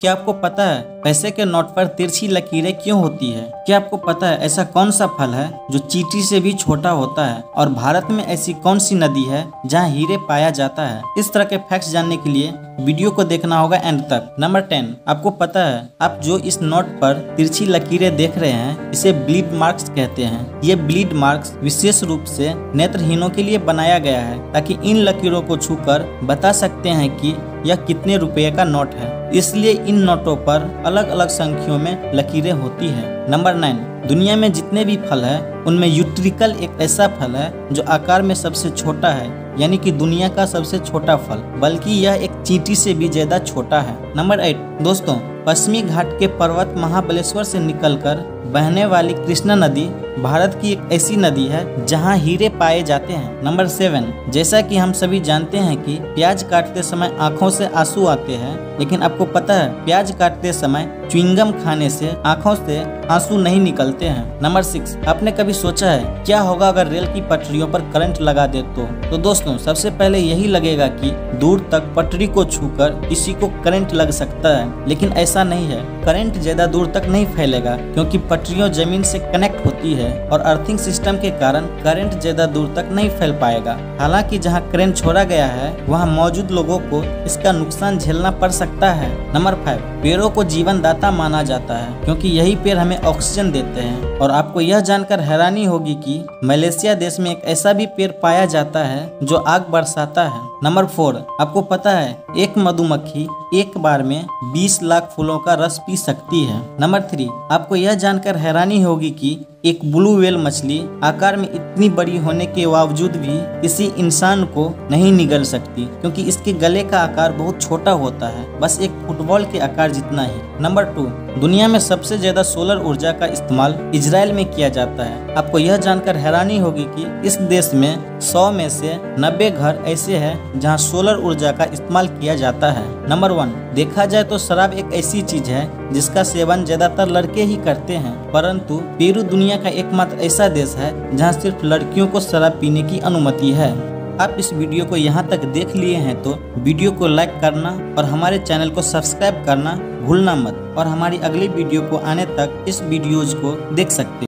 क्या आपको पता है पैसे के नोट पर तिरछी लकीरें क्यों होती है? क्या आपको पता है ऐसा कौन सा फल है जो चींटी से भी छोटा होता है? और भारत में ऐसी कौन सी नदी है जहां हीरे पाया जाता है? इस तरह के फैक्ट्स जानने के लिए वीडियो को देखना होगा एंड तक। नंबर 10, आपको पता है आप जो इस नोट पर तिरछी लकीरें देख रहे हैं इसे ब्लीड मार्क्स कहते हैं। ये ब्लीड मार्क्स विशेष रूप से नेत्रहीनों के लिए बनाया गया है ताकि इन लकीरों को छूकर बता सकते हैं कि यह कितने रुपए का नोट है। इसलिए इन नोटों पर अलग अलग संख्याओं में लकीरें होती हैं। नंबर 9, दुनिया में जितने भी फल हैं उनमें यूट्रिकल एक ऐसा फल है जो आकार में सबसे छोटा है, यानी कि दुनिया का सबसे छोटा फल, बल्कि यह एक चींटी से भी ज्यादा छोटा है। नंबर 8, दोस्तों पश्चिमी घाट के पर्वत महाबलेश्वर से निकलकर बहने वाली कृष्णा नदी भारत की एक ऐसी नदी है जहां हीरे पाए जाते हैं। नंबर 7, जैसा कि हम सभी जानते हैं कि प्याज काटते समय आंखों से आंसू आते हैं, लेकिन आपको पता है प्याज काटते समय च्युइंगम खाने से आंखों से आंसू नहीं निकलते हैं। नंबर 6, आपने कभी सोचा है क्या होगा अगर रेल की पटरियों पर करंट लगा दे तो दोस्तों सबसे पहले यही लगेगा कि दूर तक पटरी को छूकर किसी को करंट लग सकता है, लेकिन ऐसा नहीं है। करंट ज्यादा दूर तक नहीं फैलेगा क्योंकि पटरियों जमीन से कनेक्ट होती है और अर्थिंग सिस्टम के कारण करंट ज्यादा दूर तक नहीं फैल पाएगा। हालांकि जहां करंट छोड़ा गया है वहां मौजूद लोगों को इसका नुकसान झेलना पड़ सकता है। नंबर 5, पेड़ों को जीवन दाता माना जाता है क्योंकि यही पेड़ हमें ऑक्सीजन देते हैं। और आपको यह जानकर हैरानी होगी कि मलेशिया देश में एक ऐसा भी पेड़ पाया जाता है जो आग बरसाता है। नंबर 4, आपको पता है एक मधुमक्खी एक बार में 20 लाख फूलों का रस पी सकती है। नंबर 3, आपको यह जानकर हैरानी होगी कि एक ब्लू व्हेल मछली आकार में इतनी बड़ी होने के बावजूद भी किसी इंसान को नहीं निगल सकती क्योंकि इसके गले का आकार बहुत छोटा होता है, बस एक फुटबॉल के आकार जितना ही। नंबर 2, दुनिया में सबसे ज्यादा सोलर ऊर्जा का इस्तेमाल इजराइल में किया जाता है। आपको यह जानकर हैरानी होगी कि इस देश में 100 में से 90 घर ऐसे हैं जहां सोलर ऊर्जा का इस्तेमाल किया जाता है। नंबर 1, देखा जाए तो शराब एक ऐसी चीज है जिसका सेवन ज्यादातर लड़के ही करते हैं, परंतु पेरू दुनिया का एकमात्र ऐसा देश है जहां सिर्फ लड़कियों को शराब पीने की अनुमति है। आप इस वीडियो को यहाँ तक देख लिए हैं तो वीडियो को लाइक करना और हमारे चैनल को सब्सक्राइब करना भूलना मत, और हमारी अगली वीडियो को आने तक इस वीडियोज को देख सकते हैं।